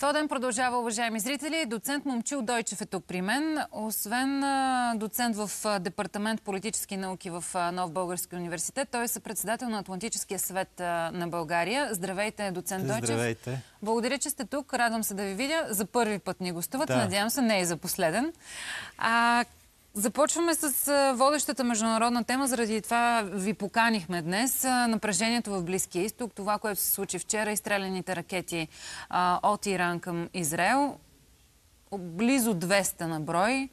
Това ден продължава, уважаеми зрители. Доцент Момчил Дойчев е тук при мен. Освен доцент в Департамент политически науки в Нов български университет, той е съпредседател на Атлантическия съвет на България. Здравейте, доцент Дойчев. Здравейте. Благодаря, че сте тук. Радвам се да ви видя. За първи път ни гостувате. Надявам се, не и за последен. Започваме с водещата международна тема. Заради това ви поканихме днес. Напрежението в Близкия изток, това, което се случи вчера, изстреляните ракети от Иран към Израел. Близо 200 на брой.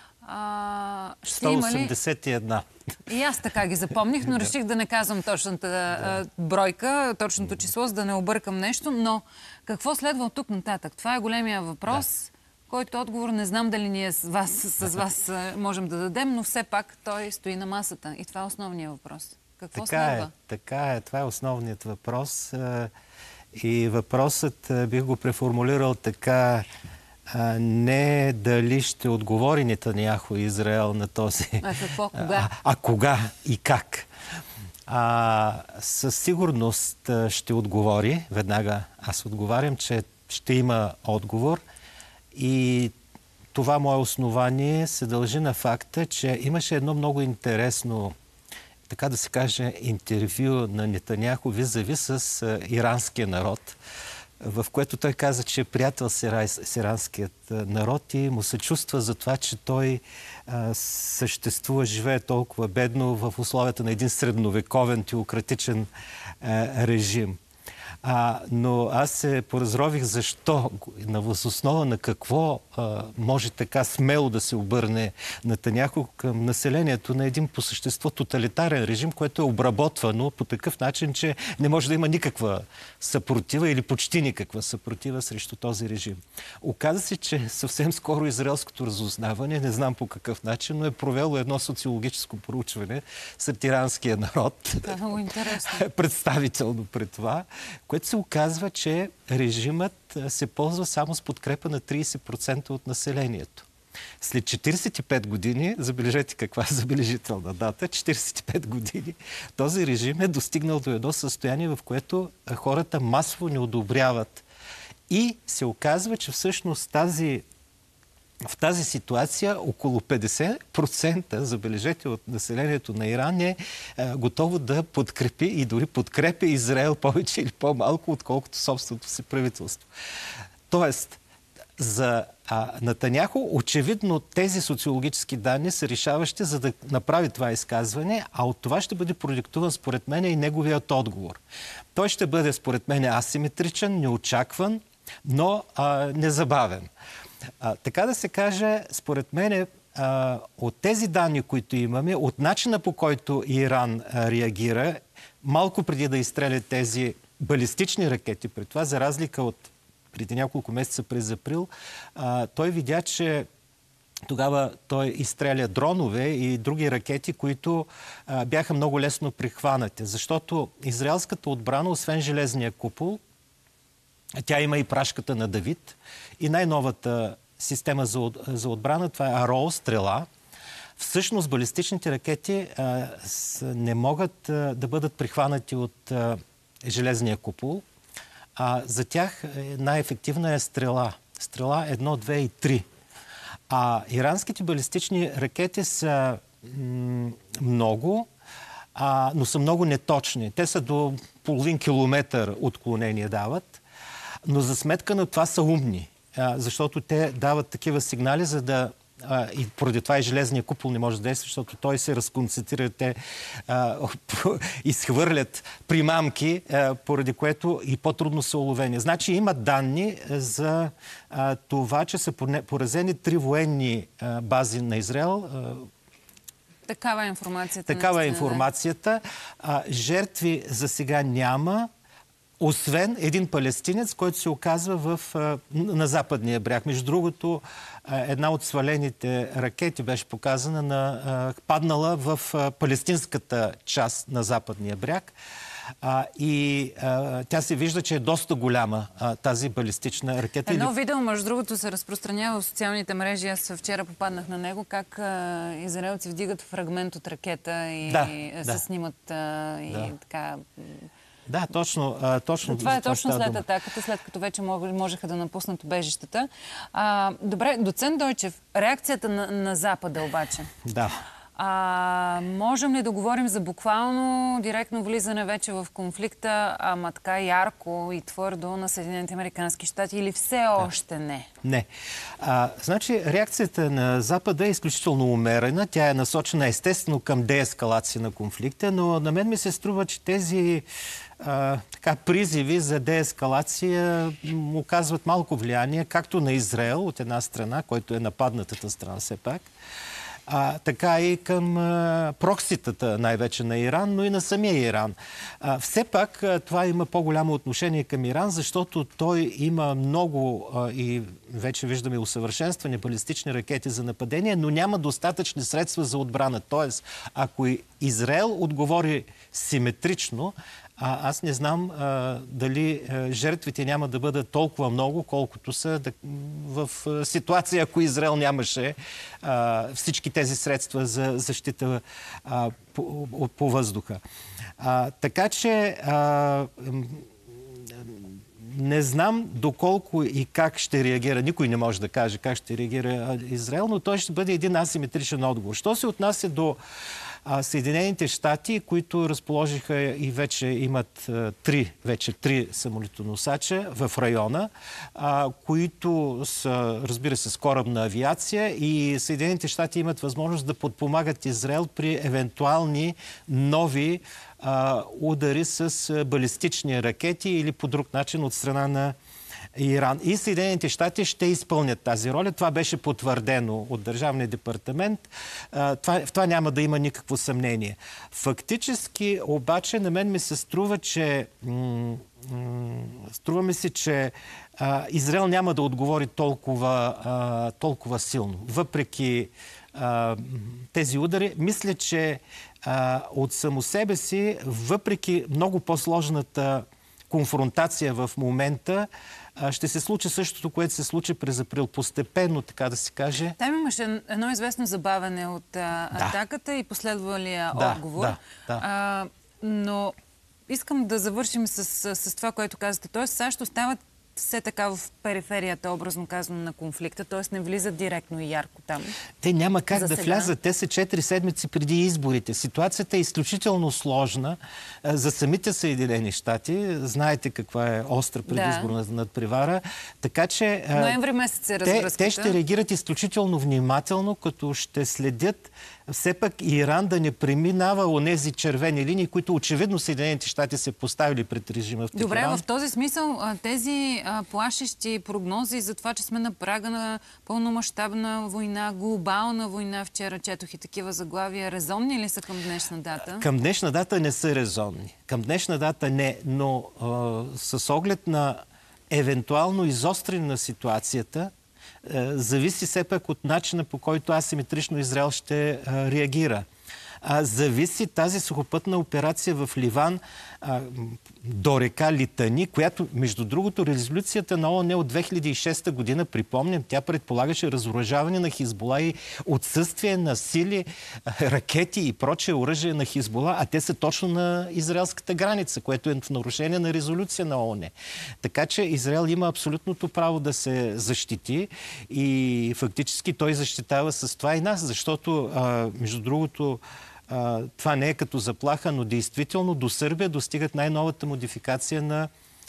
181. И аз така ги запомних, но реших да не казвам точната бройка, точното число, за да не объркам нещо. Но какво следва от тук нататък? Това е големия въпрос, който отговор не знам дали ние с вас можем да дадем, но все пак той стои на масата. И това е основният въпрос. Какво следва? Така е. Това е основният въпрос. И въпросът бих го преформулирал така: не дали ще отговори Нетаняху и Израел на този... Какво? Кога? Кога и как? Със сигурност ще отговори. Веднага аз отговарям, че ще има отговор. И това мое основание се дължи на факта, че имаше едно много интересно, така да се каже, интервю на Нетаняху визави с иранския народ, в което той каза, че е приятел с иранският народ и му се чувства за това, че той съществува, живее толкова бедно в условията на един средновековен теократичен режим. Но аз се поразрових защо, на възоснова на какво може така смело да се обърне Нетаняху към населението на един по същество тоталитарен режим, което е обработвано по такъв начин, че не може да има никаква съпротива или почти никаква съпротива срещу този режим. Оказа се, че съвсем скоро израелското разузнаване, не знам по какъв начин, но е провело едно социологическо проучване сред иранския народ. Това е много интересно. Представително пред това, което се оказва, че режимът се ползва само с подкрепа на 30% от населението. След 45 години, забележете каква забележителна дата, 45 години, този режим е достигнал до едно състояние, в което хората масово не одобряват. И се оказва, че всъщност в тази ситуация около 50%, забележете, от населението на Иран е готово да подкрепи и дори подкрепя Израел повече или по-малко, отколкото собственото си правителство. Тоест, за Нетаняху очевидно тези социологически данни са решаващи, за да направи това изказване, а от това ще бъде продиктуван според мен и неговият отговор. Той ще бъде според мен асиметричен, неочакван, но незабавен. Така да се каже, според мен, от тези данни, които имаме, от начина по който Иран реагира, малко преди да изстрелят тези балистични ракети, при това, за разлика от преди няколко месеца през април, той видя, че тогава той изстреля дронове и други ракети, които бяха много лесно прихванати. Защото израелската отбрана, освен железния купол, тя има и прашката на Давид и най-новата система за отбрана, това е Ароу, стрела. Всъщност балистичните ракети не могат да бъдат прихванати от железния купол. За тях най-ефективна е стрела. Стрела 1, 2 и 3. Иранските балистични ракети са много, но са много неточни. Те са до половин километър отклонение дават. Но за сметка на това са умни, защото те дават такива сигнали, за да... и поради това и железния купол не може да действа, защото той се разконцентрира, те изхвърлят примамки, поради което и по-трудно са уловени. Значи има данни за това, че са поразени 3 военни бази на Израел. Такава е информацията. Такава е информацията. Жертви за сега няма, освен един палестинец, който се оказва на западния бряг. Между другото, една от свалените ракети беше показана паднала в палестинската част на западния бряг. Тя се вижда, че е доста голяма тази балистична ракета. Едно видео, между другото, се разпространява в социалните мрежи. Аз вчера попаднах на него, как израелци вдигат фрагмент от ракета и се снимат и така... Да, точно. Това е точно след атаката, след като вече можеха да напуснат убежищата. Добре, доцент Дойчев, реакцията на Запада обаче. Да. Можем ли да говорим за буквално директно влизане вече в конфликта, ама така ярко и твърдо на Съединените американски щати или все още не? Не. Значи, реакцията на Запада е изключително умерена. Тя е насочена естествено към деескалация на конфликта, но на мен ми се струва, че тези призиви за деескалация оказват малко влияние, както на Израел от една страна, който е нападнатата страна все пак, така и към прокситата, най-вече на Иран, но и на самия Иран. Все пак това има по-голямо отношение към Иран, защото той има много и вече виждаме усъвършенствани балистични ракети за нападение, но няма достатъчни средства за отбрана. Тоест, ако Израел отговори симетрично, аз не знам дали жертвите няма да бъдат толкова много, колкото са в ситуация, ако Израел нямаше всички тези средства за защита по въздуха. Така че не знам доколко и как ще реагира. Никой не може да каже как ще реагира Израел, но той ще бъде един асиметричен отговор. Що се отнася до Съединените щати, които разположиха и вече имат три самолетоносача в района, които са, разбира се, с корабна авиация, и Съединените щати имат възможност да подпомагат Израел при евентуални нови удари с балистични ракети или по друг начин от страна на Иран. И Съединените щати ще изпълнят тази роля. Това беше потвърдено от Държавния департамент. В това няма да има никакво съмнение. Фактически, обаче, на мен ми се струва, че че Израел няма да отговори толкова силно. Въпреки тези удари, мисля, че от само себе си, въпреки много по-сложната конфронтация в момента, ще се случи същото, което се случи през април. Постепенно, така да се каже. Там имаше едно известно забавяне от атаката и последвалия отговор. Но искам да завършим с това, което казвате. Тоест, САЩ остават все така в периферията, образно казано, на конфликта, т.е. не влизат директно и ярко там. Те няма как да влязат. Те са 4 седмици преди изборите. Ситуацията е изключително сложна за самите Съединени щати. Знаете каква е остра предизборна надпревара. Така че ноември месец е развръзката. Те ще реагират изключително внимателно, като ще следят все пак Иран да не преминава онези червени линии, които очевидно Съединените щати се поставили пред режима в Техеран. Добре, в този смисъл тези плашещи прогнози за това, че сме на прага на пълномащабна война, глобална война, вчера четох и такива заглавия, резонни ли са към днешна дата? Към днешна дата не са резонни. Към днешна дата не, но с оглед на евентуално изостряне на ситуацията, зависи все пак от начина, по който асиметрично Израел ще реагира. Зависи тази сухопътна операция в Ливан до река Литани, която, между другото, резолюцията на ООН от 2006 година, припомням, тя предполагаше разоръжаване на Хизбола и отсъствие на сили, ракети и прочее оръжие на Хизбола, а те са точно на израелската граница, което е в нарушение на резолюция на ООН. Така че Израел има абсолютното право да се защити и фактически той защитава с това и нас, защото, между другото, това не е като заплаха, но действително до Сърбия достигат най-новата модификация на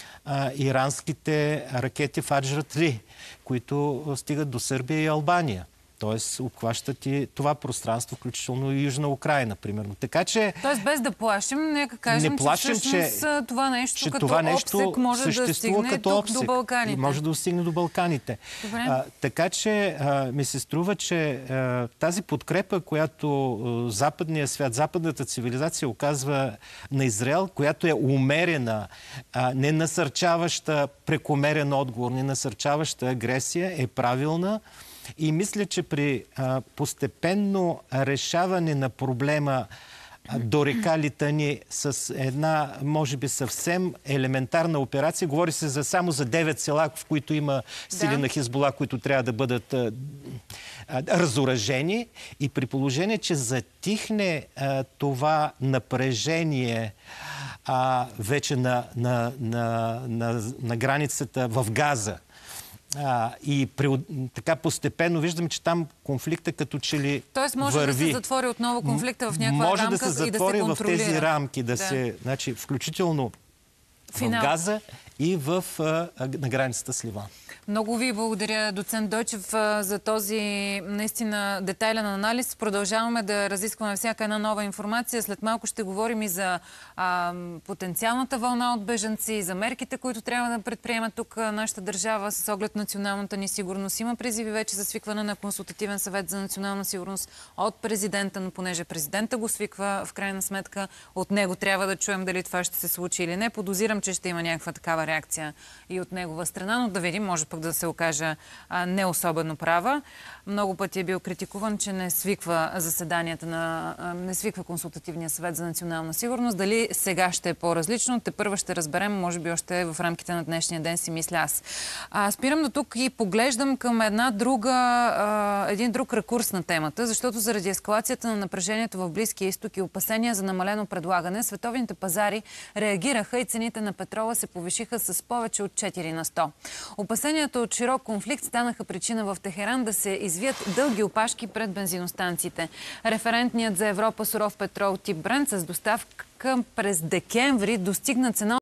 иранските ракети Фаджра-3, които стигат до Сърбия и Албания. Тоест, обхващат и това пространство, включително и Южна Украйна, примерно. Така че... Тоест, без да плашим, нека кажем, че всъщност това нещо като обсек може да стигне тук до Балканите. Може да стигне до Балканите. Така че ми се струва, че тази подкрепа, която западния свят, западната цивилизация оказва на Израел, която е умерена, не насърчаваща прекомерен отговор, не насърчаваща агресия, е правилна. И мисля, че при постепенно решаване на проблема до река Литани с една, може би, съвсем елементарна операция, говори се само за 9 села, в които има сили на Хизбола, които трябва да бъдат разоръжени, и при положение, че затихне това напрежение вече на границата в Газа. И така постепенно виждаме, че там конфликта като че ли Тоест може върви. да се затвори отново конфликта в някаква може рамка да се затвори и да се контролира. в тези рамки, значи, включително в Газа и на границата с Ливан. Много ви благодаря, доцент Дойчев, за този наистина детайлен анализ. Продължаваме да разискваме всяка една нова информация. След малко ще говорим и за потенциалната вълна от бежанци, за мерките, които трябва да предприема тук нашата държава с оглед националната ни сигурност. Има призиви вече за свикване на консултативен съвет за национална сигурност от президента, но понеже президента го свиква, в крайна сметка от него трябва да чуем дали това ще се случи или не. Подозирам, че ще има някаква такава реакция и от негова страна, но да видим, може пък да се окаже не особено права. Много пъти е бил критикуван, че не свиква заседанията не свиква консултативния съвет за национална сигурност. Дали сега ще е по-различно, тепърва ще разберем, може би още в рамките на днешния ден, си мисля аз. Спирам до тук и поглеждам към един друг ракурс на темата, защото заради ескалацията на напрежението в Близкия изток и опасения за намалено предлагане, световните пазари реагираха и цените на петрола се повишиха с повече от 4 на 100. Опасенията от широк конфликт станаха причина в Техеран да се извият дълги опашки пред бензиностанциите. Референтният за Европа суров петрол тип Брент с доставка през декември достигна цена